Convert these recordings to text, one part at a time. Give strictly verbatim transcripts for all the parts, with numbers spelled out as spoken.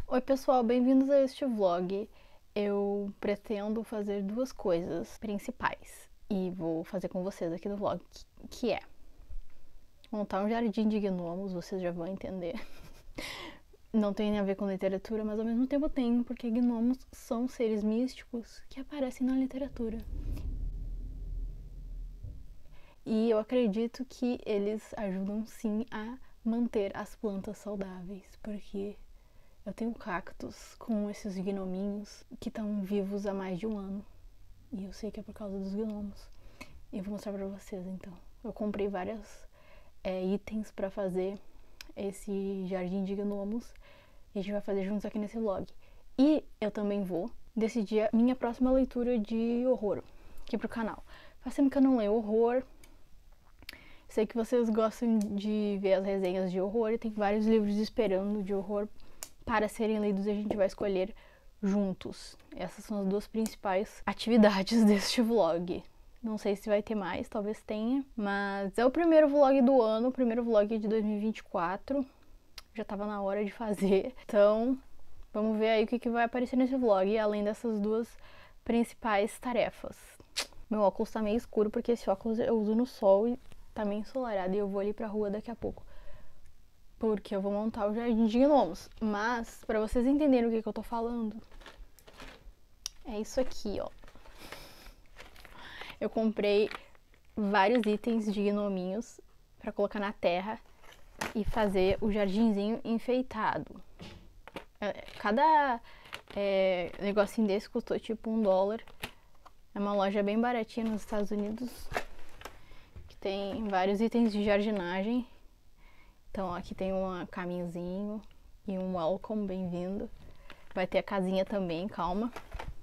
Oi pessoal, bem-vindos a este vlog. Eu pretendo fazer duas coisas principais e vou fazer com vocês aqui no vlog, que é montar um jardim de gnomos, vocês já vão entender. Não tem a ver com literatura, mas ao mesmo tempo tem, porque gnomos são seres místicos que aparecem na literatura. E eu acredito que eles ajudam sim a manter as plantas saudáveis, porque eu tenho cactos com esses gnominhos que estão vivos há mais de um ano. E eu sei que é por causa dos gnomos. E eu vou mostrar pra vocês então. Eu comprei vários é, itens pra fazer esse jardim de gnomos. E a gente vai fazer juntos aqui nesse vlog. E eu também vou decidir a minha próxima leitura de horror aqui pro canal. Faz tempo que eu não leio horror. Sei que vocês gostam de ver as resenhas de horror. E tem vários livros esperando de horror para serem lidos e a gente vai escolher juntos. Essas são as duas principais atividades deste vlog. Não sei se vai ter mais, talvez tenha, mas é o primeiro vlog do ano, o primeiro vlog de dois mil e vinte e quatro. Já tava na hora de fazer. Então, vamos ver aí o que, que vai aparecer nesse vlog, além dessas duas principais tarefas. Meu óculos tá meio escuro porque esse óculos eu uso no sol e tá meio ensolarado e eu vou ali pra rua daqui a pouco. Porque eu vou montar o jardim de gnomos. Mas, pra vocês entenderem o que, que eu tô falando, é isso aqui, ó. Eu comprei vários itens de gnominhos pra colocar na terra e fazer o jardinzinho enfeitado. Cada é, negocinho desse custou tipo um dólar. É uma loja bem baratinha nos Estados Unidos, que tem vários itens de jardinagem. Então aqui tem um caminhozinho e um welcome, bem-vindo. Vai ter a casinha também, calma.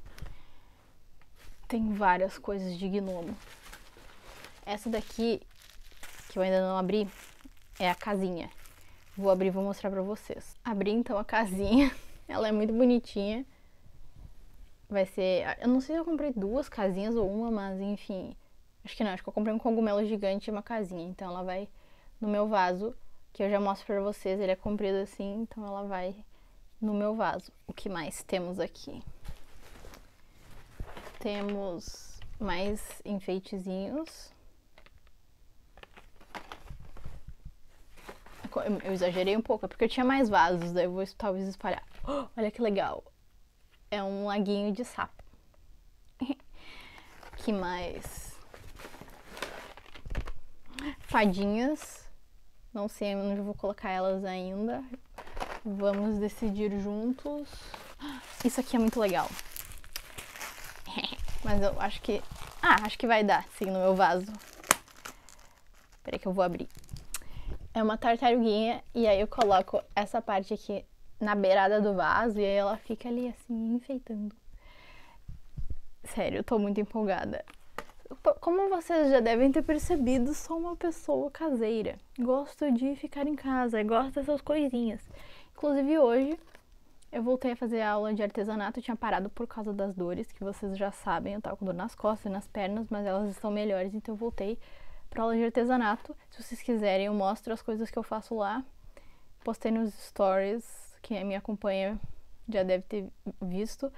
Tem várias coisas de gnomo. Essa daqui, que eu ainda não abri, é a casinha. Vou abrir e vou mostrar pra vocês. Abri então a casinha, ela é muito bonitinha. Vai ser... Eu não sei se eu comprei duas casinhas ou uma, mas enfim. Acho que não, acho que eu comprei um cogumelo gigante e uma casinha. Então ela vai no meu vaso, que eu já mostro pra vocês, ele é comprido assim, então ela vai no meu vaso. O que mais temos aqui? Temos mais enfeitezinhos. Eu exagerei um pouco, é porque eu tinha mais vasos, daí eu vou talvez espalhar. Oh, olha que legal! É um laguinho de sapo. Que mais? Fadinhas. Não sei onde eu vou colocar elas ainda. Vamos decidir juntos. Isso aqui é muito legal. Mas eu acho que... Ah, acho que vai dar, sim, no meu vaso. Peraí que eu vou abrir. É uma tartaruguinha e aí eu coloco essa parte aqui na beirada do vaso e aí ela fica ali assim, enfeitando. Sério, eu tô muito empolgada. Como vocês já devem ter percebido, sou uma pessoa caseira. Gosto de ficar em casa, gosto dessas coisinhas. Inclusive hoje eu voltei a fazer aula de artesanato. Eu tinha parado por causa das dores, que vocês já sabem. Eu tava com dor nas costas e nas pernas, mas elas estão melhores, então eu voltei pra aula de artesanato. Se vocês quiserem, eu mostro as coisas que eu faço lá. Postei nos stories, quem me acompanha já deve ter visto.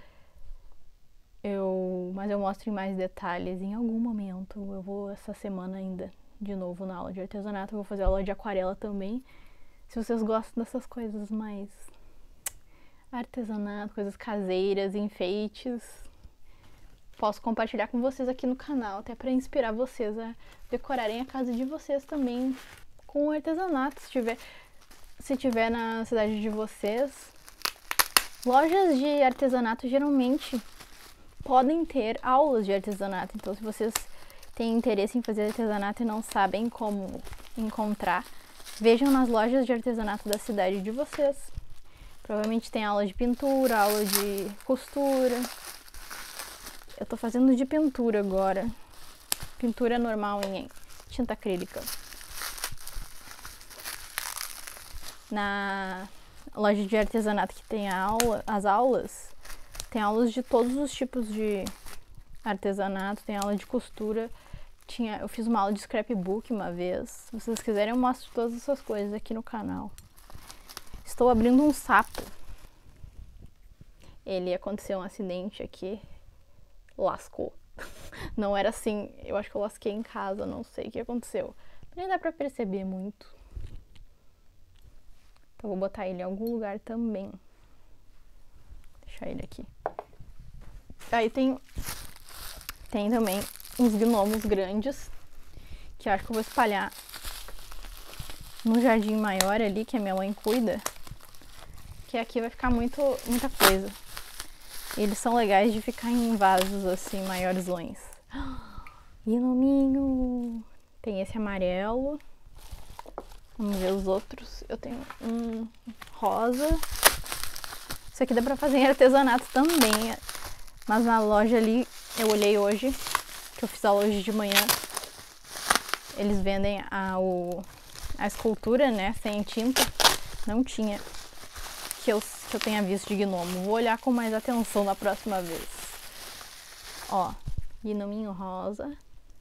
Eu, mas eu mostro em mais detalhes em algum momento. Eu vou essa semana ainda de novo na aula de artesanato. Eu vou fazer aula de aquarela também. Se vocês gostam dessas coisas mais artesanato, coisas caseiras, enfeites, posso compartilhar com vocês aqui no canal, até para inspirar vocês a decorarem a casa de vocês também com artesanato. Se tiver, se tiver na cidade de vocês, lojas de artesanato geralmente podem ter aulas de artesanato. Então, se vocês têm interesse em fazer artesanato e não sabem como encontrar, vejam nas lojas de artesanato da cidade de vocês. Provavelmente tem aula de pintura, aula de costura. Eu tô fazendo de pintura agora. Pintura normal em tinta acrílica. Na loja de artesanato que tem a aula, as aulas, tem aulas de todos os tipos de artesanato, tem aula de costura. Tinha, eu fiz uma aula de scrapbook uma vez. Se vocês quiserem, eu mostro todas essas coisas aqui no canal. Estou abrindo um sapo. ele aconteceu um acidente aqui, lascou. Não era assim, eu acho que eu lasquei em casa, não sei o que aconteceu. Nem dá pra perceber muito. Então vou botar ele em algum lugar também. Deixar ele aqui. Aí tem, tem também uns gnomos grandes, que eu acho que eu vou espalhar no jardim maior ali, que a minha mãe cuida. Que aqui vai ficar muito, muita coisa. E eles são legais de ficar em vasos assim, maiorzões. Gnominho! Tem esse amarelo. Vamos ver os outros. Eu tenho um rosa. Isso aqui dá pra fazer em artesanato também. Mas na loja ali, eu olhei hoje, que eu fiz aula hoje de manhã. Eles vendem a, o, a escultura, né, sem tinta. Não tinha que eu, que eu tenha visto de gnomo. Vou olhar com mais atenção na próxima vez. Ó, gnominho rosa.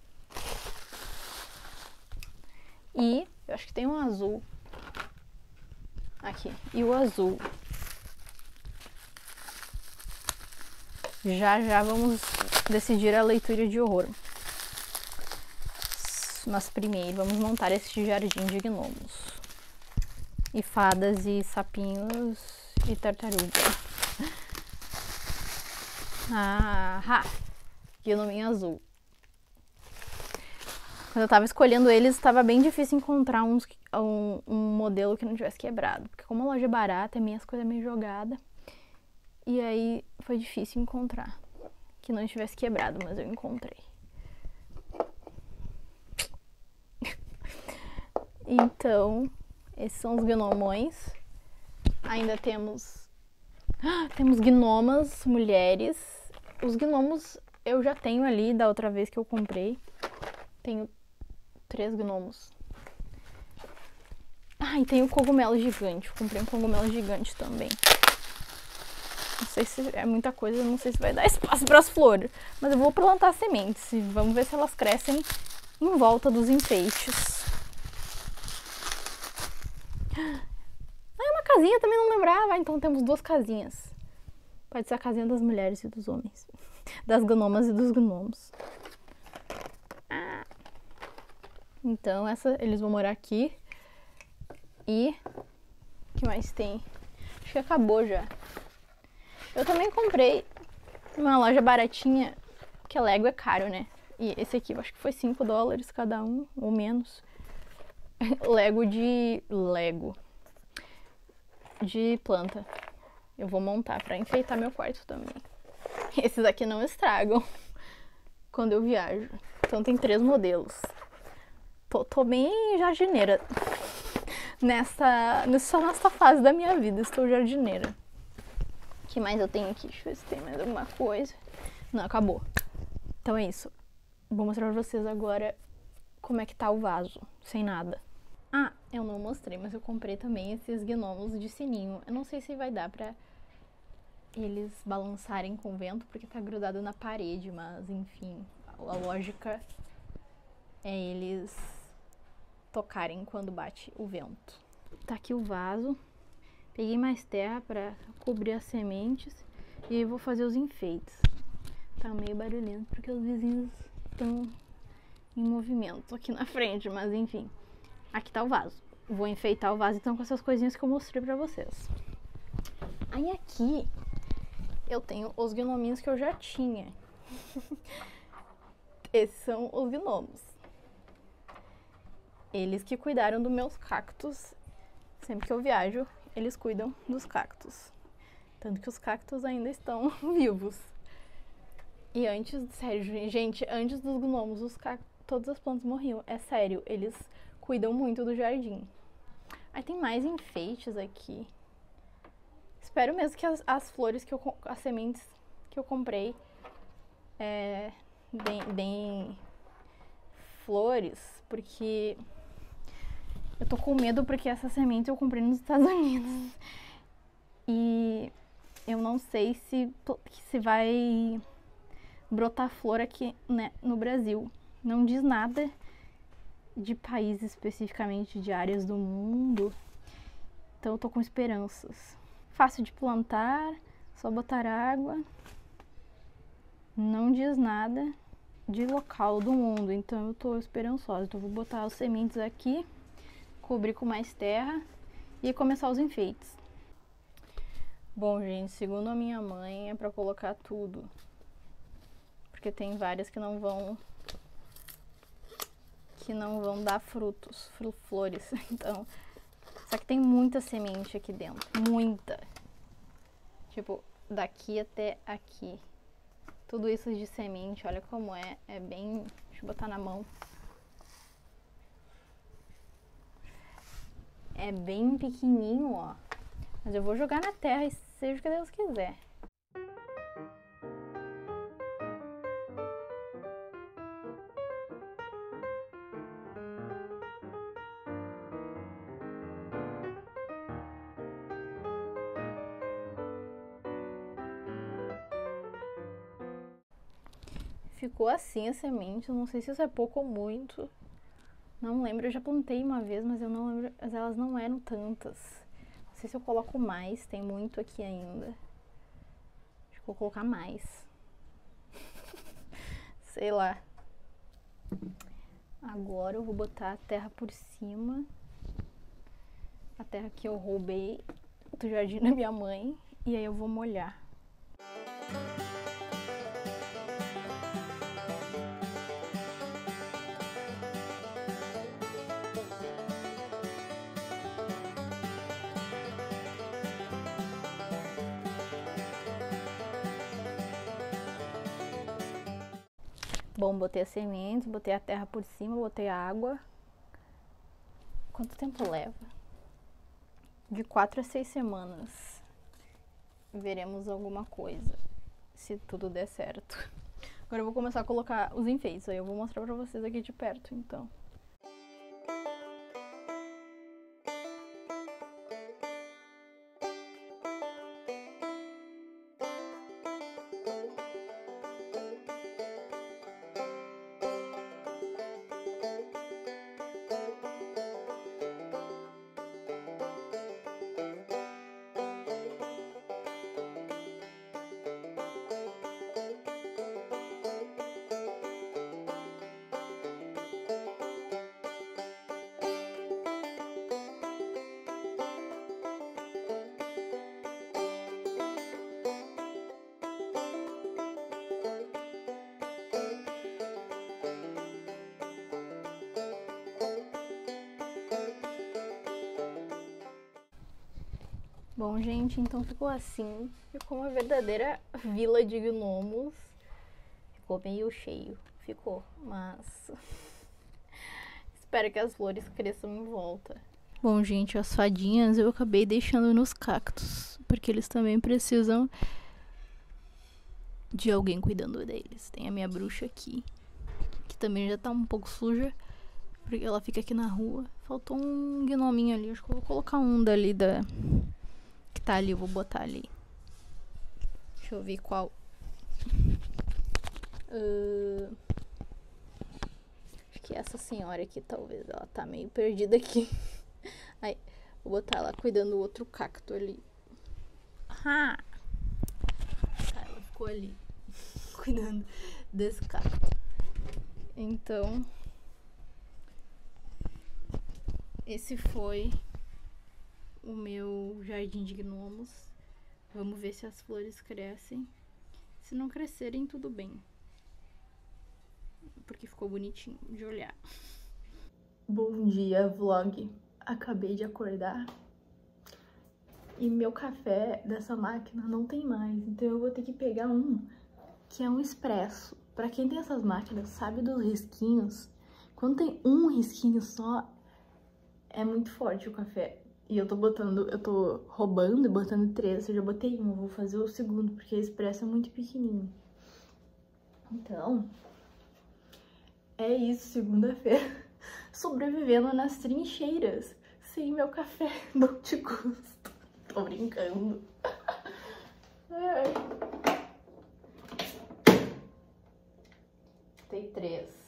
E eu acho que tem um azul. Aqui. E o azul. Já já vamos decidir a leitura de horror. Mas primeiro vamos montar este jardim de gnomos. E fadas e sapinhos e tartaruga. Ah, ha! Gnominho azul. Quando eu tava escolhendo eles, estava bem difícil encontrar uns, um, um modelo que não tivesse quebrado. Porque como a loja é barata, minhas coisas meio jogadas. E aí foi difícil encontrar que não estivesse quebrado, mas eu encontrei. Então, esses são os gnomões. Ainda temos... Ah, temos gnomas, mulheres. Os gnomos eu já tenho ali da outra vez que eu comprei. Tenho três gnomos. Ah, e tem o cogumelo gigante. Eu comprei um cogumelo gigante também. Não sei se é muita coisa, não sei se vai dar espaço para as flores. Mas eu vou plantar sementes e vamos ver se elas crescem em volta dos enfeites. Ah, é uma casinha, também não lembrava. Então temos duas casinhas. Pode ser a casinha das mulheres e dos homens. Das gnomas e dos gnomos. Ah. Então essa, eles vão morar aqui. E o que mais tem? Acho que acabou já. Eu também comprei numa loja baratinha, porque Lego é caro, né? E esse aqui eu acho que foi cinco dólares cada um, ou menos. Lego de... Lego. De planta. Eu vou montar pra enfeitar meu quarto também. Esses aqui não estragam quando eu viajo. Então tem três modelos. Tô, tô bem jardineira. Nessa, nessa, nessa fase da minha vida, estou jardineira. O que mais eu tenho aqui? Deixa eu ver se tem mais alguma coisa. Não, acabou. Então é isso. Vou mostrar pra vocês agora como é que tá o vaso, sem nada. Ah, eu não mostrei, mas eu comprei também esses gnomos de sininho. Eu não sei se vai dar pra eles balançarem com o vento, porque tá grudado na parede, mas enfim, a lógica é eles tocarem quando bate o vento. Tá aqui o vaso. Peguei mais terra pra cobrir as sementes e aí vou fazer os enfeites. Tá meio barulhento porque os vizinhos estão em movimento aqui na frente, mas enfim. Aqui tá o vaso. Vou enfeitar o vaso então com essas coisinhas que eu mostrei pra vocês. Aí aqui eu tenho os gnominhos que eu já tinha. Esses são os gnomos. Eles que cuidaram dos meus cactos. Sempre que eu viajo, eles cuidam dos cactos. Tanto que os cactos ainda estão vivos. E antes, sério, gente, antes dos gnomos, os cactos, todas as plantas morriam. É sério, eles cuidam muito do jardim. Aí tem mais enfeites aqui. Espero mesmo que as, as flores, que eu, as sementes que eu comprei é, deem, deem flores, porque eu tô com medo porque essa semente eu comprei nos Estados Unidos. E eu não sei se, se vai brotar flor aqui, né, no Brasil. Não diz nada de país especificamente, de áreas do mundo. Então eu tô com esperanças. Fácil de plantar, Só botar água. Não diz nada de local do mundo, então eu tô esperançosa. Então eu vou botar as sementes aqui, cobrir com mais terra e começar os enfeites. Bom, gente, segundo a minha mãe, é pra colocar tudo. Porque tem várias que não vão... que não vão dar frutos, flores. Então, só que tem muita semente aqui dentro, muita. Tipo, daqui até aqui. Tudo isso de semente, olha como é, é bem... Deixa eu botar na mão. É bem pequenininho, ó. Mas eu vou jogar na terra e seja o que Deus quiser. Ficou assim a semente, eu não sei se isso é pouco ou muito. Não lembro, eu já plantei uma vez, mas eu não lembro, mas elas não eram tantas. Não sei se eu coloco mais, tem muito aqui ainda. Acho que vou colocar mais. Sei lá. Agora eu vou botar a terra por cima. A terra que eu roubei do jardim da minha mãe. E aí eu vou molhar. Bom, botei as sementes, botei a terra por cima, botei a água. Quanto tempo leva? De quatro a seis semanas. Veremos alguma coisa, se tudo der certo. Agora eu vou começar a colocar os enfeites, aí eu vou mostrar pra vocês aqui de perto, então. Bom, gente, então ficou assim. Ficou uma verdadeira vila de gnomos. Ficou meio cheio. Ficou, mas... espero que as flores cresçam em volta. Bom, gente, as fadinhas eu acabei deixando nos cactos. Porque eles também precisam de alguém cuidando deles. Tem a minha bruxa aqui, que também já tá um pouco suja. Porque ela fica aqui na rua. Faltou um gnominho ali. Acho que eu vou colocar um dali da... que tá ali, eu vou botar ali. Deixa eu ver qual. Uh, acho que essa senhora aqui, talvez. Ela tá meio perdida aqui. Aí, vou botar ela cuidando do outro cacto ali. Ah! Tá, ela ficou ali. Cuidando desse cacto. Então... esse foi o meu jardim de gnomos. Vamos ver se as flores crescem. Se não crescerem, tudo bem. Porque ficou bonitinho de olhar. Bom dia, vlog. Acabei de acordar. E meu café dessa máquina não tem mais. Então eu vou ter que pegar um que é um expresso. Pra quem tem essas máquinas, sabe dos risquinhos? Quando tem um risquinho só, é muito forte o café. E eu tô botando, eu tô roubando e botando três. Eu já botei um, eu vou fazer o segundo, porque a expresso é muito pequenininho. Então, é isso, segunda-feira. Sobrevivendo nas trincheiras. Sem meu café, não te gosto. Tô brincando. Ai. Tem três.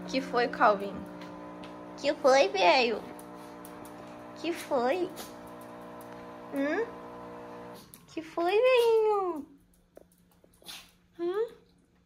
Que foi, Calvin? Que foi, velho? Que foi? Hum? Que foi, velhinho? Hum?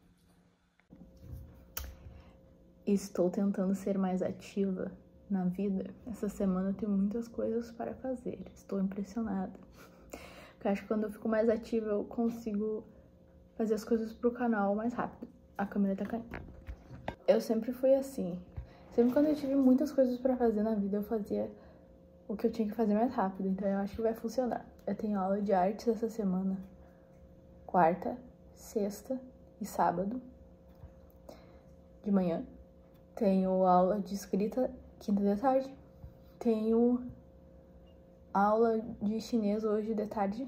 Estou tentando ser mais ativa na vida. Essa semana eu tenho muitas coisas para fazer. Estou impressionada. Porque acho que quando eu fico mais ativa eu consigo fazer as coisas pro canal mais rápido. A câmera tá caindo. Eu sempre fui assim. Sempre quando eu tive muitas coisas pra fazer na vida, eu fazia o que eu tinha que fazer mais rápido. Então eu acho que vai funcionar. Eu tenho aula de artes essa semana. Quarta, sexta e sábado. De manhã. Tenho aula de escrita quinta de tarde. Tenho aula de chinês hoje de tarde.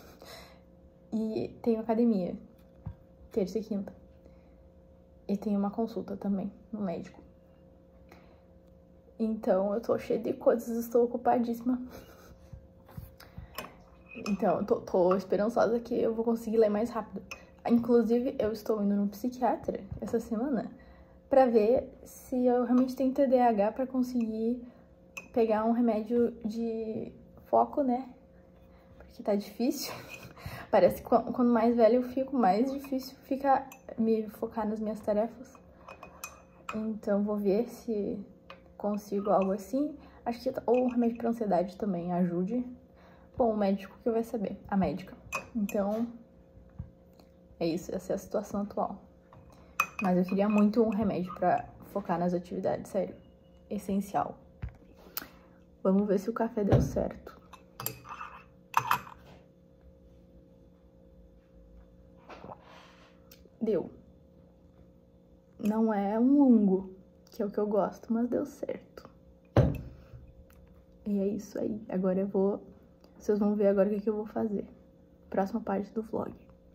E tenho academia terça e quinta. E tenho uma consulta também no médico. Então, eu tô cheia de coisas, estou ocupadíssima. Então, eu tô, tô esperançosa que eu vou conseguir ler mais rápido. Inclusive, eu estou indo no psiquiatra essa semana pra ver se eu realmente tenho T D A H pra conseguir pegar um remédio de foco, né? Porque tá difícil. Parece que quando mais velha eu fico, mais difícil fica me focar nas minhas tarefas. Então, vou ver se consigo algo assim. Acho que ou um remédio pra ansiedade também ajude. Bom, o médico que vai saber, a médica. Então, é isso, essa é a situação atual. Mas eu queria muito um remédio pra focar nas atividades, sério. Essencial. Vamos ver se o café deu certo. Deu. Não é um longo, que é o que eu gosto, mas deu certo. E é isso aí. Agora eu vou... Vocês vão ver agora o que, que eu vou fazer. Próxima parte do vlog.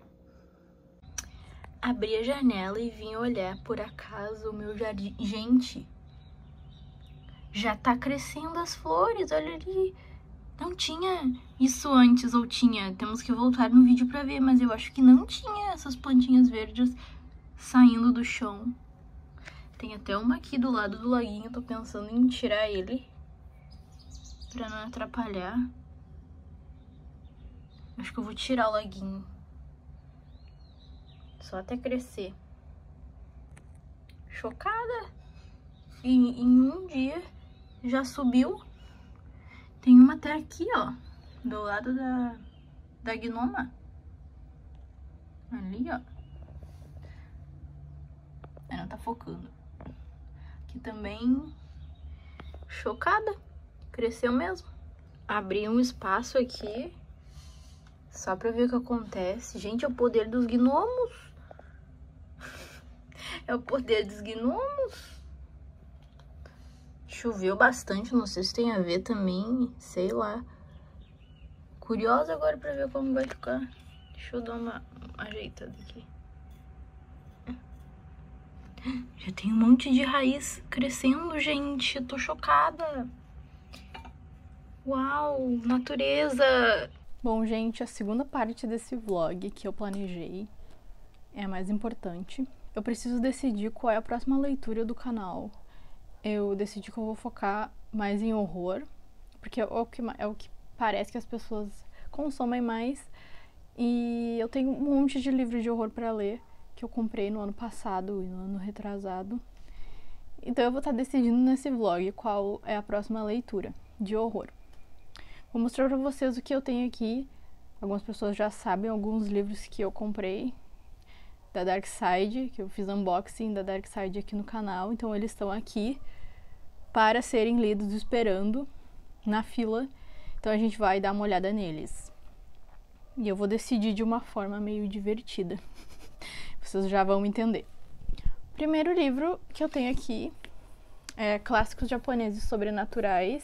Abri a janela e vim olhar por acaso o meu jardim. Gente, já tá crescendo as flores, olha ali. Não tinha isso antes, ou tinha? Temos que voltar no vídeo pra ver, mas eu acho que não tinha essas plantinhas verdes saindo do chão. Tem até uma aqui do lado do laguinho, tô pensando em tirar ele pra não atrapalhar. Acho que eu vou tirar o laguinho. Só até crescer. Chocada. E em um dia já subiu. Tem uma até aqui, ó. Do lado da, da gnoma. Ali, ó. Ela não tá focando. Aqui também. Chocada. Cresceu mesmo. Abri um espaço aqui. Só pra ver o que acontece. Gente, é o poder dos gnomos. É o poder dos gnomos. Choveu bastante, não sei se tem a ver também, sei lá. Curiosa agora pra ver como vai ficar. Deixa eu dar uma ajeitada aqui. Já tem um monte de raiz crescendo, gente. Eu tô chocada. Uau, natureza. Bom, gente, a segunda parte desse vlog que eu planejei é a mais importante. Eu preciso decidir qual é a próxima leitura do canal. Eu decidi que eu vou focar mais em horror, porque é o que, é o que parece que as pessoas consomem mais. E eu tenho um monte de livros de horror pra ler, que eu comprei no ano passado e no ano retrasado. Então eu vou estar decidindo nesse vlog qual é a próxima leitura de horror. Vou mostrar pra vocês o que eu tenho aqui. Algumas pessoas já sabem alguns livros que eu comprei da Dark Side, que eu fiz unboxing da Dark Side aqui no canal. Então eles estão aqui para serem lidos esperando na fila. Então a gente vai dar uma olhada neles. E eu vou decidir de uma forma meio divertida. Vocês já vão entender. O primeiro livro que eu tenho aqui é Clássicos Japoneses Sobrenaturais.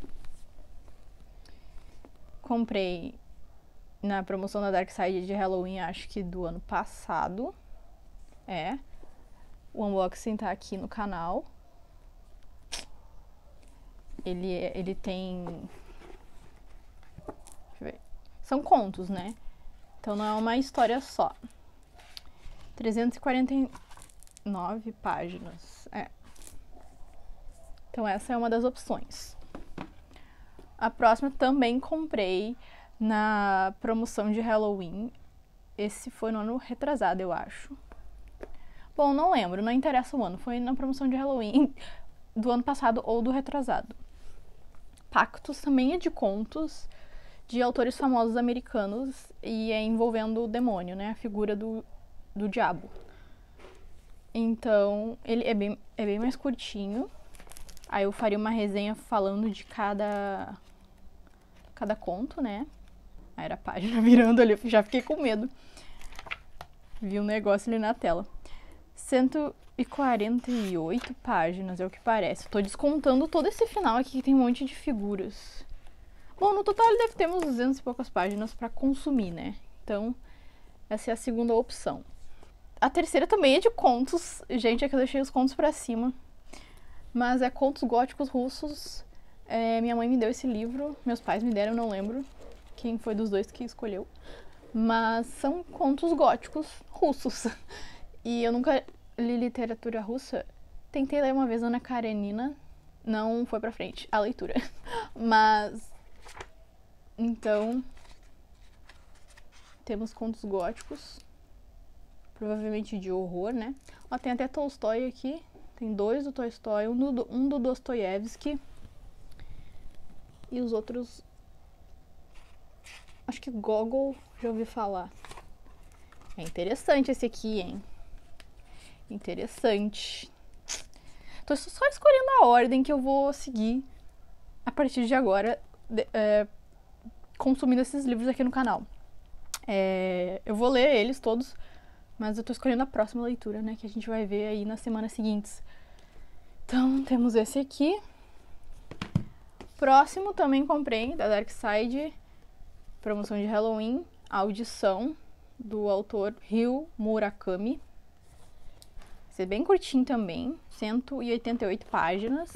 Comprei na promoção da Dark Side de Halloween, acho que do ano passado. É. O unboxing tá aqui no canal. Ele, ele tem... Deixa eu ver. São contos, né? Então não é uma história só. trezentas e quarenta e nove páginas. É. Então essa é uma das opções. A próxima também comprei na promoção de Halloween. Esse foi no ano retrasado, eu acho. Bom, não lembro, não interessa o ano. Foi na promoção de Halloween do ano passado ou do retrasado. Pactos também é de contos de autores famosos americanos e é envolvendo o demônio, né? A figura do, do diabo. Então, ele é bem, é bem mais curtinho. Aí eu faria uma resenha falando de cada, cada conto, né? Aí era a página virando ali, eu já fiquei com medo. Vi um negócio ali na tela. cento e quarenta e oito páginas, é o que parece. Tô descontando todo esse final aqui, que tem um monte de figuras. Bom, no total ele deve ter uns duzentas e poucas páginas pra consumir, né? Então, essa é a segunda opção. A terceira também é de contos. Gente, é que eu deixei os contos pra cima. Mas é Contos Góticos Russos. É, minha mãe me deu esse livro. Meus pais me deram, eu não lembro quem foi dos dois que escolheu. Mas são contos góticos russos. E eu nunca li literatura russa. Tentei ler uma vez Ana Karenina. Não foi pra frente a leitura. Mas... Então... Temos contos góticos. Provavelmente de horror, né? Ó, tem até Tolstói aqui. Tem dois do Tolstói, um do, um do Dostoiévski. E os outros... Acho que Gogol, já ouvi falar. É interessante esse aqui, hein? Interessante. Tô só escolhendo a ordem que eu vou seguir a partir de agora, de, é, consumindo esses livros aqui no canal. É, eu vou ler eles todos, mas eu tô escolhendo a próxima leitura, né? Que a gente vai ver aí nas semanas seguintes. Então, temos esse aqui. Próximo também comprei, da Dark Side, promoção de Halloween, A Audição, do autor Ryu Murakami. Esse é bem curtinho também, cento e oitenta e oito páginas.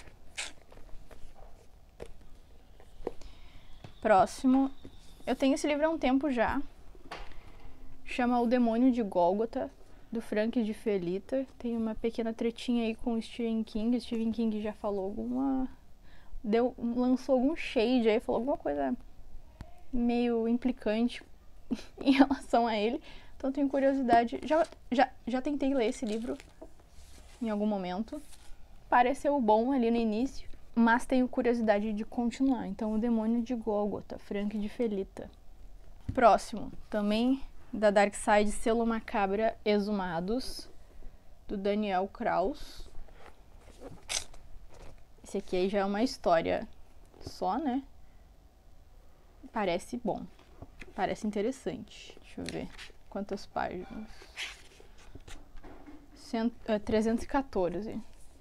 Próximo, eu tenho esse livro há um tempo já. Chama O Demônio de Gólgota, do Frank de Felita. Tem uma pequena tretinha aí com o Stephen King. Stephen King já falou alguma... Deu, lançou algum shade aí, falou alguma coisa meio implicante em relação a ele. Então tenho curiosidade. Já, já, já tentei ler esse livro em algum momento. Pareceu bom ali no início, mas tenho curiosidade de continuar. Então, O Demônio de Gólgota, Frank de Felita. Próximo, também da Dark Side, Selo Macabra, Exumados, do Daniel Kraus. Esse aqui aí já é uma história só, né? Parece bom. Parece interessante. Deixa eu ver quantas páginas. trezentos e quatorze.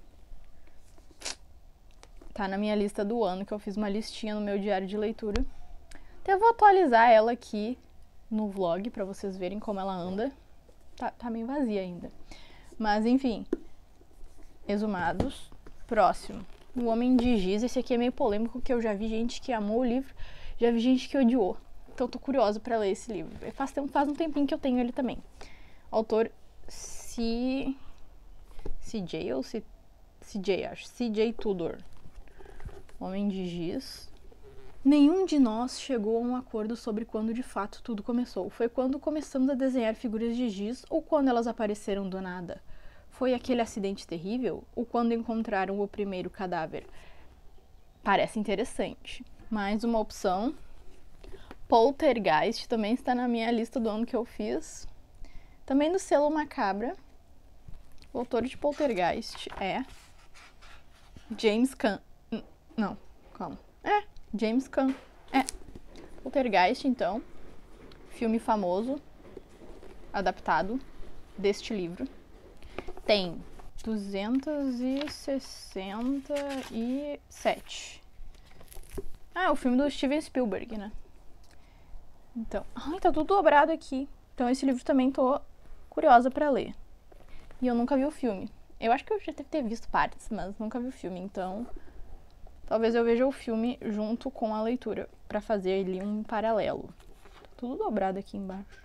Tá na minha lista do ano, que eu fiz uma listinha no meu diário de leitura. Então eu vou atualizar ela aqui no vlog, pra vocês verem como ela anda. Tá, tá meio vazia ainda. Mas, enfim. Exumados. Próximo. O Homem de Giz. Esse aqui é meio polêmico, porque eu já vi gente que amou o livro, já vi gente que odiou. Então, tô curiosa pra ler esse livro. Faz, faz um tempinho que eu tenho ele também. Autor C... C J ou C... C J, acho. C J Tudor. Homem de Giz. Nenhum de nós chegou a um acordo sobre quando de fato tudo começou. Foi quando começamos a desenhar figuras de giz ou quando elas apareceram do nada? Foi aquele acidente terrível ou quando encontraram o primeiro cadáver? Parece interessante. Mais uma opção. Poltergeist também está na minha lista do ano que eu fiz. Também do Selo Macabra. O autor de Poltergeist é James Caan. Não, calma. É, James Caan. É. Poltergeist, então. Filme famoso, adaptado deste livro. Tem duzentos e sessenta e sete. Ah, é o filme do Steven Spielberg, né? Então, ai, tá tudo dobrado aqui. Então esse livro também tô curiosa pra ler. E eu nunca vi o filme. Eu acho que eu já devo ter visto partes, mas nunca vi o filme. Então, talvez eu veja o filme junto com a leitura, pra fazer ali um paralelo. Tá tudo dobrado aqui embaixo.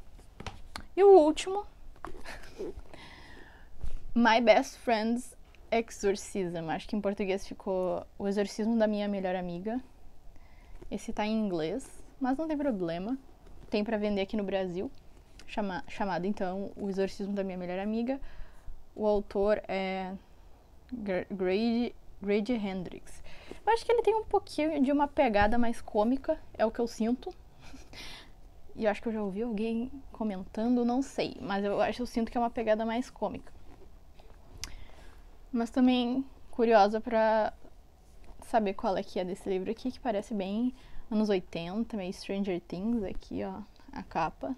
E o último... My Best Friend's Exorcism, acho que em português ficou O Exorcismo da Minha Melhor Amiga. Esse tá em inglês, mas não tem problema. Tem pra vender aqui no Brasil, chama, chamado então O Exorcismo da Minha Melhor Amiga. O autor é Grady, Grady Hendrix. Eu acho que ele tem um pouquinho de uma pegada mais cômica, é o que eu sinto. E eu acho que eu já ouvi alguém comentando, não sei, mas eu acho que eu sinto que é uma pegada mais cômica. Mas também curiosa pra saber qual é que é desse livro aqui, que parece bem anos oitenta, meio Stranger Things aqui, ó, a capa.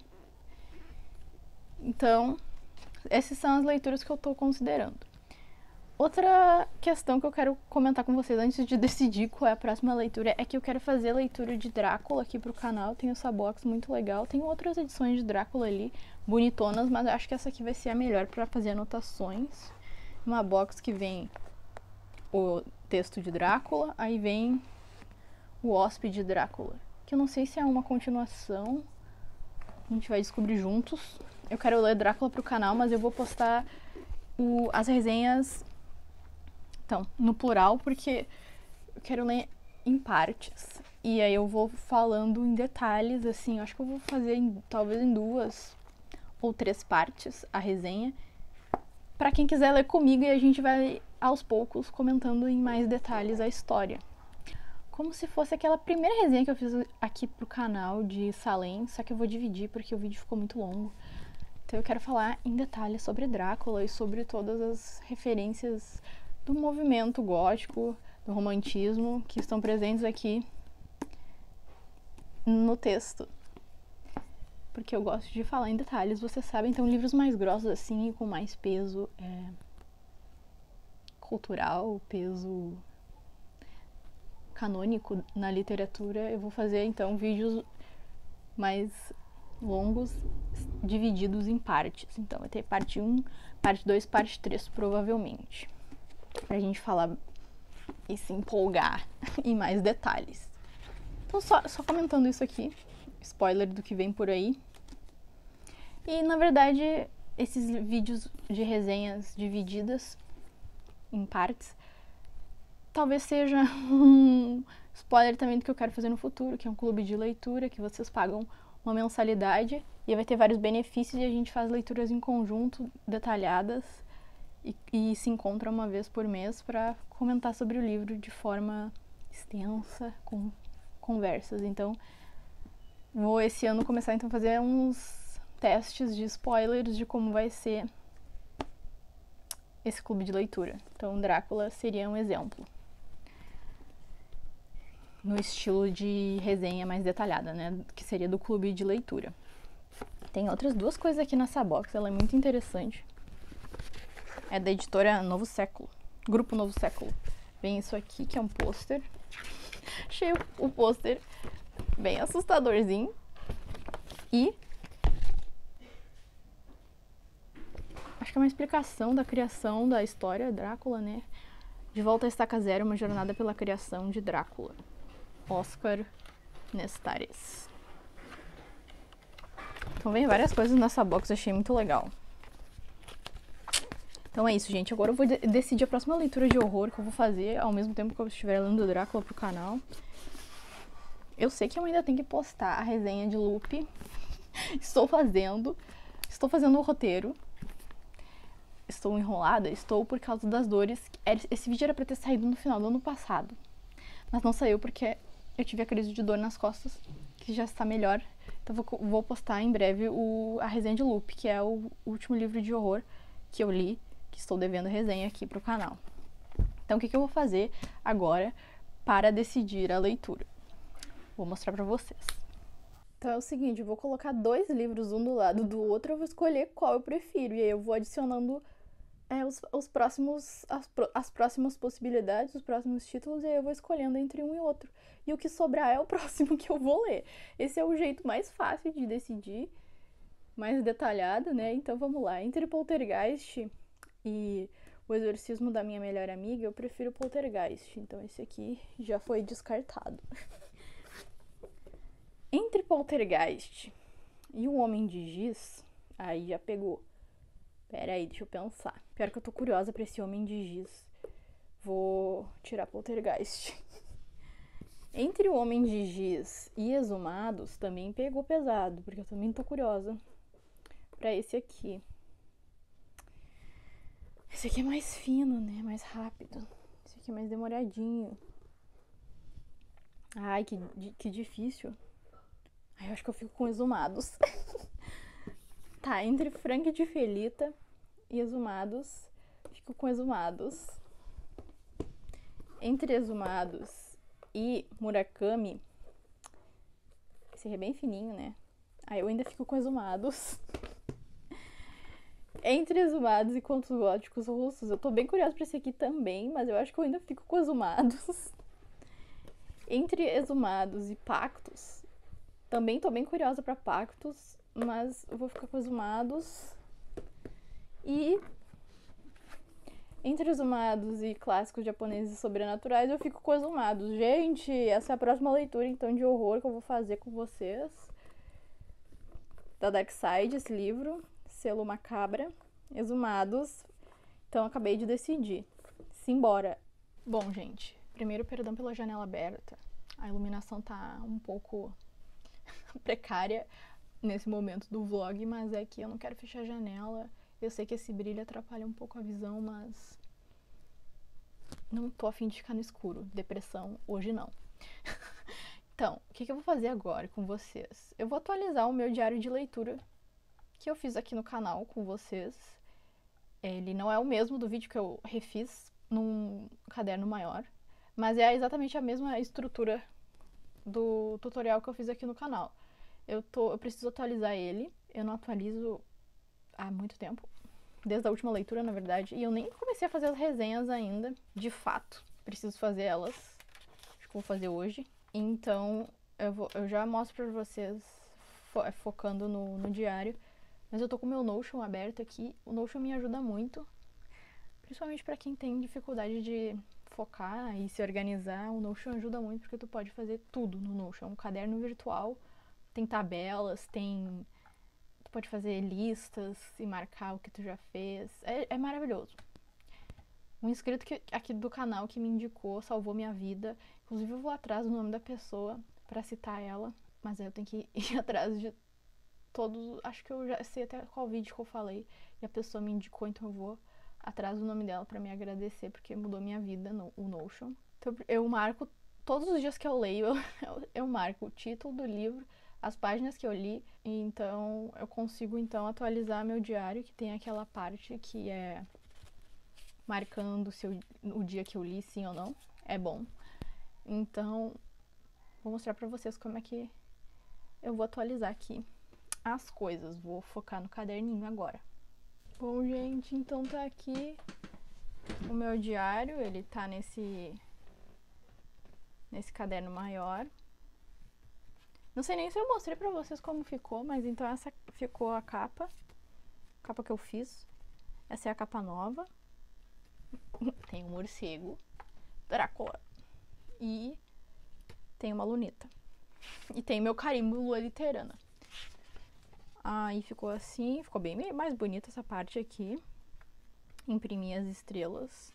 Então, essas são as leituras que eu tô considerando. Outra questão que eu quero comentar com vocês antes de decidir qual é a próxima leitura é que eu quero fazer leitura de Drácula aqui pro canal. Tem essa box muito legal, tem outras edições de Drácula ali, bonitonas, mas eu acho que essa aqui vai ser a melhor para fazer anotações. Uma box que vem o texto de Drácula, aí vem o Hóspede de Drácula, que eu não sei se é uma continuação, a gente vai descobrir juntos. Eu quero ler Drácula pro canal, mas eu vou postar o, as resenhas então, no plural, porque eu quero ler em partes. E aí eu vou falando em detalhes, assim, eu acho que eu vou fazer em, talvez em duas ou três partes a resenha, pra quem quiser ler comigo, e a gente vai aos poucos comentando em mais detalhes a história. Como se fosse aquela primeira resenha que eu fiz aqui pro canal de Salem, só que eu vou dividir porque o vídeo ficou muito longo. Então eu quero falar em detalhes sobre Drácula e sobre todas as referências do movimento gótico, do romantismo, que estão presentes aqui no texto. Porque eu gosto de falar em detalhes, vocês sabem, então livros mais grossos assim, com mais peso é, cultural, peso canônico na literatura, eu vou fazer então vídeos mais longos, divididos em partes. Então vai ter parte um, parte dois, parte três provavelmente, pra gente falar e se empolgar em mais detalhes. Então só, só comentando isso aqui, spoiler do que vem por aí. E na verdade esses vídeos de resenhas divididas em partes talvez seja um spoiler também do que eu quero fazer no futuro, que é um clube de leitura, que vocês pagam uma mensalidade e vai ter vários benefícios e a gente faz leituras em conjunto, detalhadas, e, e se encontra uma vez por mês para comentar sobre o livro de forma extensa, com conversas. Então, vou esse ano começar então a fazer uns testes de spoilers de como vai ser esse clube de leitura. Então, Drácula seria um exemplo, no estilo de resenha mais detalhada, né, que seria do clube de leitura. Tem outras duas coisas aqui nessa box, ela é muito interessante. É da editora Novo Século, Grupo Novo Século. Vem isso aqui, que é um pôster. Achei o pôster bem assustadorzinho. E acho que é uma explicação da criação da história Drácula, né? De Volta à Estaca Zero, uma jornada pela criação de Drácula. Oscar Nestares. Então vem várias coisas nessa box, achei muito legal. Então é isso, gente. Agora eu vou de decidir a próxima leitura de horror que eu vou fazer ao mesmo tempo que eu estiver lendo Drácula pro canal. Eu sei que eu ainda tenho que postar a resenha de Loop. Estou fazendo. Estou fazendo o roteiro. Estou enrolada? Estou por causa das dores. Esse vídeo era pra ter saído no final do ano passado, mas não saiu porque eu tive a crise de dor nas costas, que já está melhor. Então vou, vou postar em breve o, a resenha de Loop, que é o último livro de horror que eu li, que estou devendo resenha aqui pro canal. Então o que, que eu vou fazer agora para decidir a leitura? Vou mostrar pra vocês. Então é o seguinte, eu vou colocar dois livros um do lado do outro, eu vou escolher qual eu prefiro, e aí eu vou adicionando é, os, os próximos, as, as próximas possibilidades, os próximos títulos, e aí eu vou escolhendo entre um e outro. E o que sobrar é o próximo que eu vou ler. Esse é o jeito mais fácil de decidir, mais detalhado, né? Então vamos lá. Entre Poltergeist e O Exorcismo da Minha Melhor Amiga, eu prefiro Poltergeist. Então esse aqui já foi descartado. Entre Poltergeist e O Homem de Giz, aí já pegou Pera aí, deixa eu pensar. Pior que eu tô curiosa pra esse homem de giz. Vou tirar Poltergeist. Entre o Homem de Giz e Exumados, também pegou pesado, porque eu também tô curiosa pra esse aqui. Esse aqui é mais fino, né? Mais rápido. Esse aqui é mais demoradinho. Ai, que, que difícil. Ai, eu acho que eu fico com Exumados. Tá, entre Frank de Felita e Exumados, fico com Exumados. Entre Exumados e Murakami, esse aqui é bem fininho, né? Aí eu ainda fico com Exumados. Entre Exumados e Contos Góticos Russos, eu tô bem curiosa pra esse aqui também, mas eu acho que eu ainda fico com Exumados. Entre Exumados e Pactos, também tô bem curiosa pra Pactos, mas eu vou ficar com Exumados. E entre Exumados e clássicos japoneses sobrenaturais, eu fico com Exumados. Gente, essa é a próxima leitura, então, de horror que eu vou fazer com vocês. Da Dark Side, esse livro. Selo Macabra. Exumados. Então, acabei de decidir. Simbora. Bom, gente, primeiro, perdão pela janela aberta. A iluminação tá um pouco precária nesse momento do vlog, mas é que eu não quero fechar a janela. Eu sei que esse brilho atrapalha um pouco a visão, mas não tô a fim de ficar no escuro. Depressão, hoje não. Então, o que, que eu vou fazer agora com vocês? Eu vou atualizar o meu diário de leitura que eu fiz aqui no canal com vocês. Ele não é o mesmo do vídeo que eu refiz num caderno maior, mas é exatamente a mesma estrutura do tutorial que eu fiz aqui no canal. Eu, tô, eu preciso atualizar ele. Eu não atualizo há muito tempo, desde a última leitura, na verdade, e eu nem comecei a fazer as resenhas ainda, de fato. Preciso fazer elas, acho que vou fazer hoje. Então, eu, vou, eu já mostro pra vocês, fo focando no, no diário, mas eu tô com o meu Notion aberto aqui. O Notion me ajuda muito, principalmente pra quem tem dificuldade de focar e se organizar. O Notion ajuda muito porque tu pode fazer tudo no Notion. É um caderno virtual, tem tabelas, tem... pode fazer listas e marcar o que tu já fez. É, é maravilhoso. Um inscrito que, aqui do canal que me indicou, salvou minha vida. Inclusive eu vou atrás do nome da pessoa pra citar ela. Mas aí eu tenho que ir atrás de todos... Acho que eu já sei até qual vídeo que eu falei. E a pessoa me indicou, então eu vou atrás do nome dela pra me agradecer. Porque mudou minha vida, no, o Notion. Então eu marco todos os dias que eu leio. Eu, eu marco o título do livro, as páginas que eu li, então eu consigo então atualizar meu diário, que tem aquela parte que é marcando se eu, o dia que eu li, sim ou não, é bom. Então, vou mostrar pra vocês como é que eu vou atualizar aqui as coisas. Vou focar no caderninho agora. Bom, gente, então tá aqui o meu diário, ele tá nesse, nesse caderno maior. Não sei nem se eu mostrei pra vocês como ficou, mas então essa ficou a capa. A capa que eu fiz. Essa é a capa nova. Tem um morcego, Drácula. E tem uma luneta. E tem meu carimbo Lua Literana. Aí ficou assim, ficou bem mais bonita essa parte aqui. Imprimi as estrelas.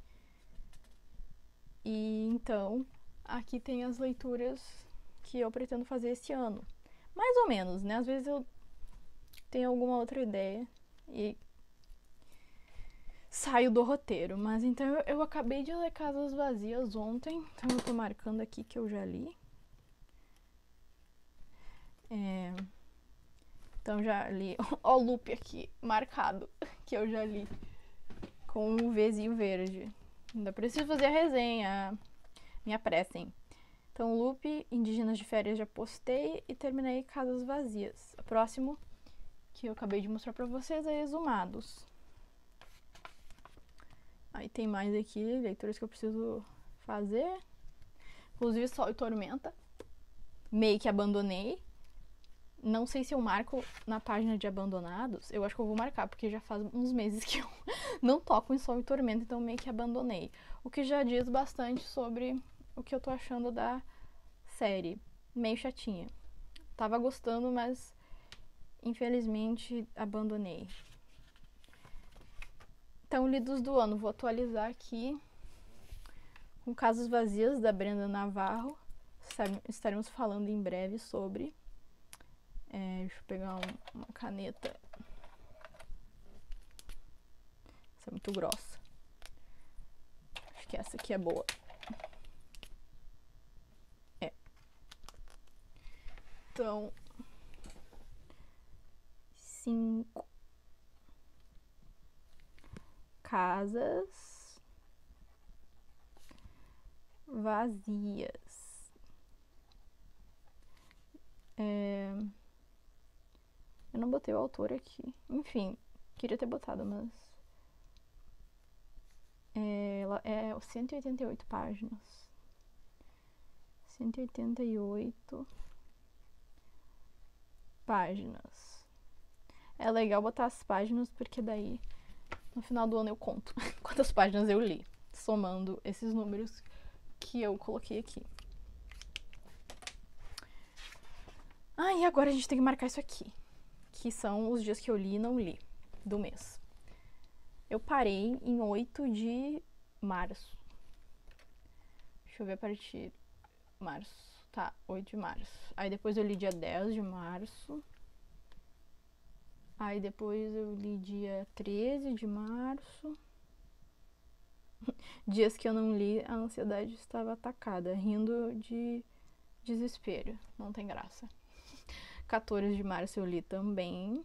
E então, aqui tem as leituras que eu pretendo fazer esse ano. Mais ou menos, né? Às vezes eu tenho alguma outra ideia e saio do roteiro. Mas então eu, eu acabei de ler Casas Vazias ontem, então eu tô marcando aqui que eu já li. É... Então já li. Ó, o loop aqui, marcado, que eu já li. Com um Vzinho verde. Ainda preciso fazer a resenha. Me apressem. Então, Loop, Indígenas de Férias já postei e terminei Casas Vazias. O próximo, que eu acabei de mostrar pra vocês, é Exumados. Aí tem mais aqui, leituras que eu preciso fazer. Inclusive, Sol e Tormenta. Meio que abandonei. Não sei se eu marco na página de abandonados. Eu acho que eu vou marcar, porque já faz uns meses que eu não toco em Sol e Tormenta, então meio que abandonei. O que já diz bastante sobre o que eu tô achando da série. Meio chatinha. Tava gostando, mas infelizmente abandonei. Então, lidos do ano, vou atualizar aqui com Casas Vazias, da Brenda Navarro. Estaremos falando em breve sobre. É, deixa eu pegar um, uma caneta. Essa é muito grossa. Acho que essa aqui é boa. É. Então, cinco casas vazias. É... Eu não botei o autor aqui. Enfim, queria ter botado, mas... É, ela é cento e oitenta e oito páginas. cento e oitenta e oito páginas. É legal botar as páginas porque daí no final do ano eu conto quantas páginas eu li, somando esses números que eu coloquei aqui. Ah, e agora a gente tem que marcar isso aqui, que são os dias que eu li e não li do mês. Eu parei em oito de março. Deixa eu ver a partir de março. Tá, oito de março. Aí depois eu li dia dez de março. Aí depois eu li dia treze de março. Dias que eu não li, a ansiedade estava atacada, rindo de desespero. Não tem graça. quatorze de março eu li também.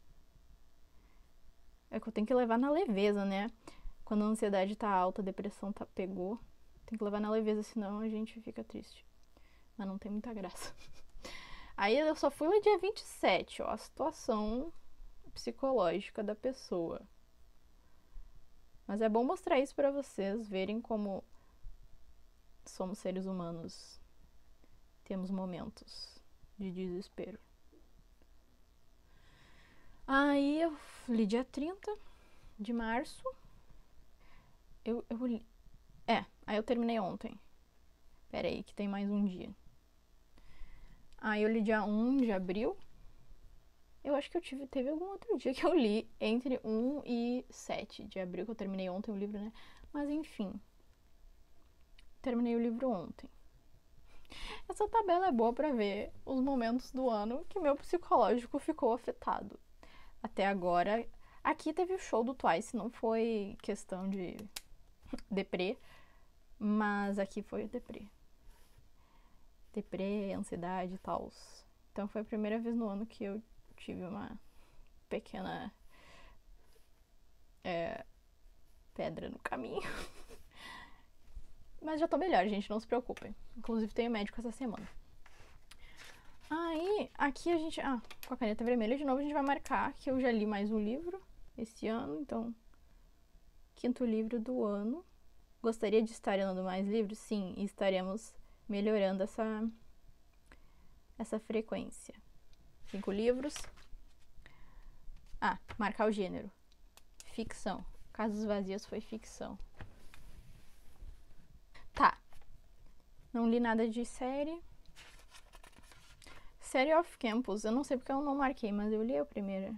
É que eu tenho que levar na leveza, né? Quando a ansiedade tá alta, a depressão tá, pegou. Tem que levar na leveza, senão a gente fica triste. Mas não tem muita graça. Aí eu só fui no dia vinte e sete, ó. A situação psicológica da pessoa. Mas é bom mostrar isso pra vocês verem como somos seres humanos. Temos momentos de desespero. Aí eu li dia trinta de março. Eu, eu li. É, aí eu terminei ontem. Pera aí, que tem mais um dia. Aí eu li dia um de abril. Eu acho que eu tive, teve algum outro dia que eu li entre um e sete de abril, que eu terminei ontem o livro, né? Mas enfim. Terminei o livro ontem. Essa tabela é boa pra ver os momentos do ano que meu psicológico ficou afetado. Até agora, aqui teve o show do Twice, não foi questão de deprê, mas aqui foi deprê. Deprê, ansiedade e tal. Então foi a primeira vez no ano que eu tive uma pequena é, pedra no caminho. Mas já tô melhor, gente, não se preocupem. Inclusive tenho médico essa semana. Aí, aqui a gente... Ah, com a caneta vermelha de novo a gente vai marcar que eu já li mais um livro esse ano. Então, quinto livro do ano. Gostaria de estar lendo mais livros? Sim, e estaremos melhorando essa, essa frequência. Cinco livros. Ah, marcar o gênero. Ficção. Casas Vazias foi ficção. Tá. Não li nada de série. Série Off Campus, eu não sei porque eu não marquei, mas eu li o primeiro.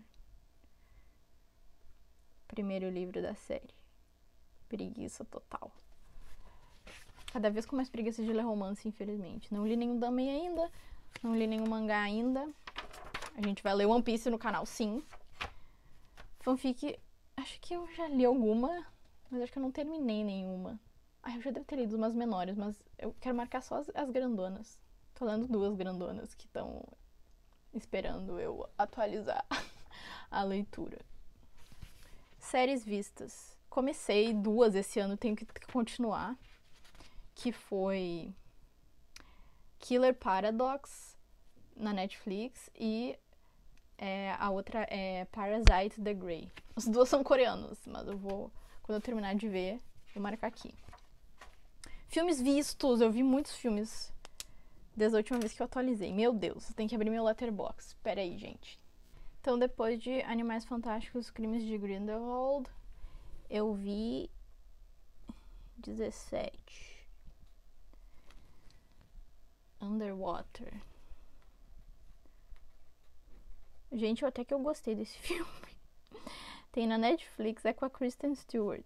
Primeiro livro da série. Preguiça total. Cada vez com mais preguiça de ler romance, infelizmente. Não li nenhum Dame ainda. Não li nenhum mangá ainda. A gente vai ler One Piece no canal, sim. Fanfic, acho que eu já li alguma, mas acho que eu não terminei nenhuma. Ah, eu já devo ter lido umas menores, mas eu quero marcar só as, as grandonas. Tô lendo duas grandonas que estão esperando eu atualizar a leitura. Séries vistas. Comecei duas esse ano, tenho que continuar. Que foi Killer Paradox na Netflix e é, a outra é Parasite the Grey. As duas são coreanas, mas eu vou, quando eu terminar de ver, vou marcar aqui. Filmes vistos, eu vi muitos filmes desde a última vez que eu atualizei. Meu Deus, tem que abrir meu Letterboxd. Pera aí, gente. Então, depois de Animais Fantásticos, Crimes de Grindelwald, eu vi dezessete. Underwater. Gente, eu até que eu gostei desse filme. Tem na Netflix, é com a Kristen Stewart.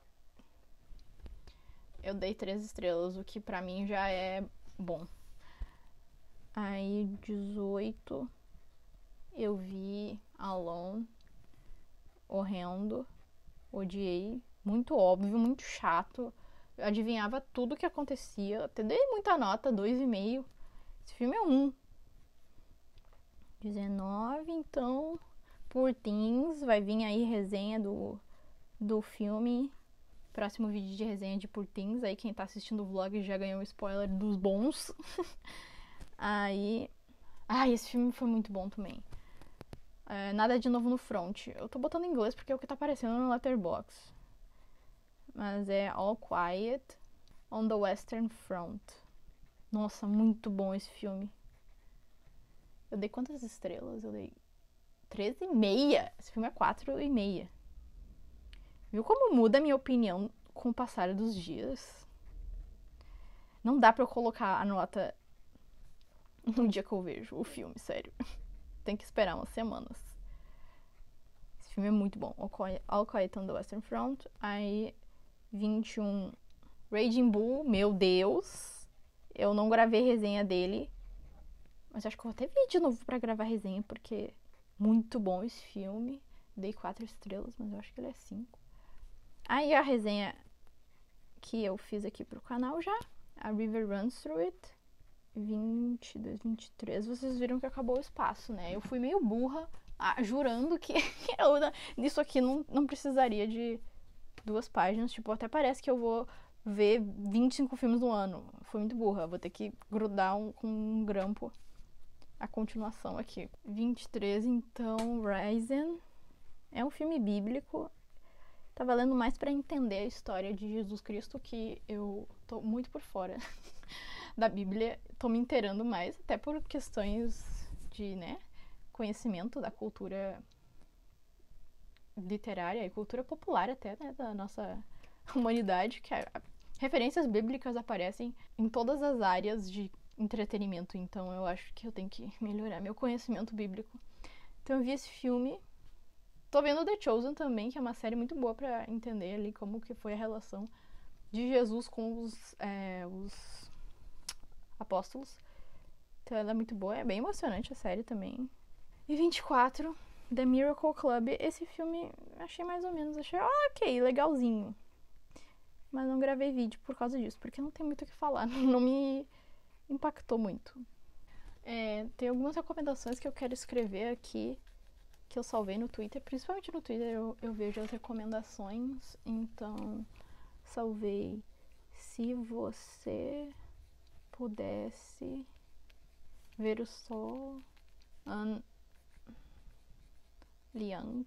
Eu dei três estrelas, o que pra mim já é bom. Aí, dezoito, eu vi Alone, horrendo, odiei, muito óbvio, muito chato. Eu adivinhava tudo que acontecia, até dei muita nota, dois e meio. Esse filme é um. dezenove, então, Poor Things, vai vir aí resenha do, do filme. Próximo vídeo de resenha de Poor Things, aí quem tá assistindo o vlog já ganhou um spoiler dos bons. Aí... Ai, esse filme foi muito bom também. É, nada de novo no front. Eu tô botando em inglês porque é o que tá aparecendo no Letterboxd. Mas é All Quiet on the Western Front. Nossa, muito bom esse filme. Eu dei quantas estrelas? Eu dei três e meia. Esse filme é quatro e meia. Viu como muda a minha opinião com o passar dos dias? Não dá pra eu colocar a nota no dia que eu vejo o filme, sério. Tem que esperar umas semanas. Esse filme é muito bom. All Quiet on the Western Front. Aí, vinte e um, Raging Bull. Meu Deus. Eu não gravei resenha dele. Mas acho que eu vou até vir de novo pra gravar resenha, porque muito bom esse filme. Dei quatro estrelas, mas eu acho que ele é cinco. Aí a resenha que eu fiz aqui pro canal já. A River Runs Through It. vinte e dois, vinte e três. Vocês viram que acabou o espaço, né? Eu fui meio burra, ah, jurando que eu, nisso aqui não, não precisaria de duas páginas. Tipo, até parece que eu vou ver vinte e cinco filmes no ano. Fui muito burra. Vou ter que grudar um, com um grampo a continuação aqui. vinte e três, então, Risen. É um filme bíblico. Tá valendo mais pra entender a história de Jesus Cristo, que eu tô muito por fora da Bíblia. Tô me inteirando mais, até por questões de, né, conhecimento da cultura literária e cultura popular até, né, da nossa humanidade, que a, a, referências bíblicas aparecem em todas as áreas de entretenimento. Então eu acho que eu tenho que melhorar meu conhecimento bíblico. Então eu vi esse filme. Tô vendo The Chosen também, que é uma série muito boa pra entender ali como que foi a relação de Jesus com os, é, os apóstolos. Então ela é muito boa, é bem emocionante a série também. E vinte e quatro, The Miracle Club. Esse filme achei mais ou menos, achei ok, legalzinho. Mas não gravei vídeo por causa disso, porque não tem muito o que falar, não me impactou muito. É, tem algumas recomendações que eu quero escrever aqui, que eu salvei no Twitter, principalmente no Twitter eu, eu vejo as recomendações, então salvei Se Você Pudesse Ver o Sol, An Liang.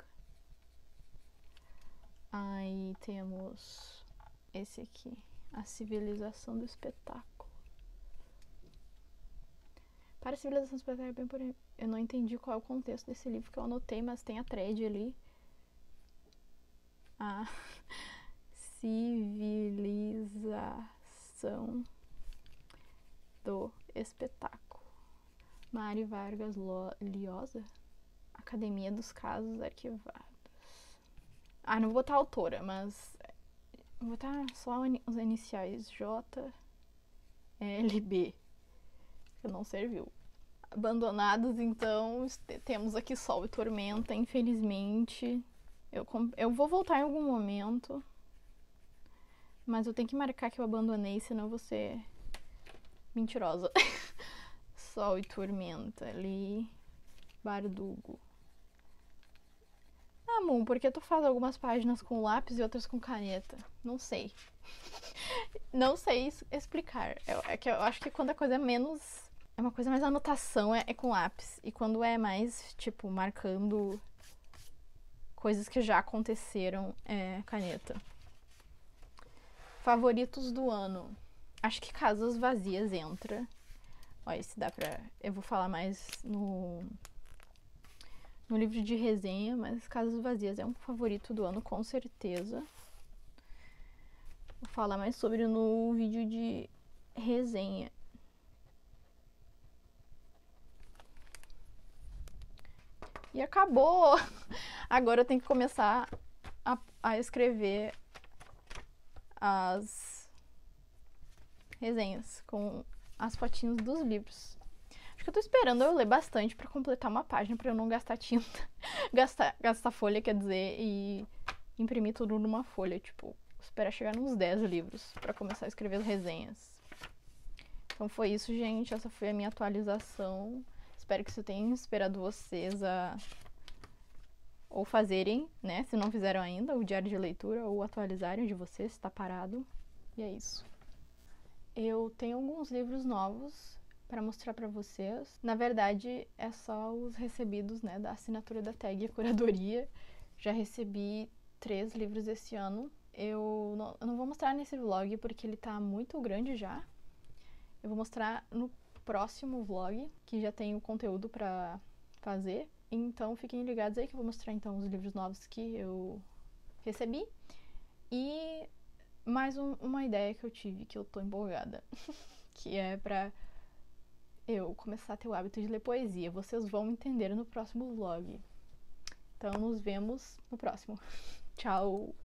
Aí temos esse aqui, A Civilização do Espetáculo. Para a Civilização do Espetáculo é bem por aí. Eu não entendi qual é o contexto desse livro que eu anotei, mas tem a thread ali. A Civilização do Espetáculo. Mari Vargas Llosa. Academia dos Casos Arquivados. Ah, não vou botar a autora, mas vou botar só os iniciais J L B. Que não serviu. Abandonados, então, temos aqui Sol e Tormenta, infelizmente. Eu, eu vou voltar em algum momento, mas eu tenho que marcar que eu abandonei, senão eu vou ser mentirosa. Sol e Tormenta, ali, Bardugo. Ah, Moon, por que tu faz algumas páginas com lápis e outras com caneta? Não sei. Não sei explicar. Eu, é que eu acho que quando a coisa é menos... É uma coisa mais anotação, é, é com lápis. E quando é mais, tipo, marcando coisas que já aconteceram, é caneta. Favoritos do ano. Acho que Casas Vazias entra. Olha, se dá pra... Eu vou falar mais no... No livro de resenha, mas Casas Vazias é um favorito do ano, com certeza. Vou falar mais sobre no vídeo de resenha. E acabou! Agora eu tenho que começar a, a escrever as resenhas com as fotinhos dos livros. Acho que eu tô esperando eu ler bastante pra completar uma página, pra eu não gastar tinta. gastar, gastar folha, quer dizer, e imprimir tudo numa folha. Tipo, esperar chegar nos dez livros pra começar a escrever as resenhas. Então foi isso, gente. Essa foi a minha atualização. Espero que isso tenha inspirado vocês a ou fazerem, né, se não fizeram ainda, o diário de leitura, ou atualizarem o de vocês, se tá parado. E é isso. Eu tenho alguns livros novos para mostrar para vocês. Na verdade, é só os recebidos, né, da assinatura da tag e curadoria. Já recebi três livros esse ano. Eu não, eu não vou mostrar nesse vlog porque ele tá muito grande já. Eu vou mostrar no próximo vlog, que já tem o conteúdo para fazer. Então, fiquem ligados aí que eu vou mostrar então os livros novos que eu recebi. E mais um, uma ideia que eu tive, que eu tô empolgada, que é pra eu começar a ter o hábito de ler poesia. Vocês vão entender no próximo vlog. Então, nos vemos no próximo. Tchau!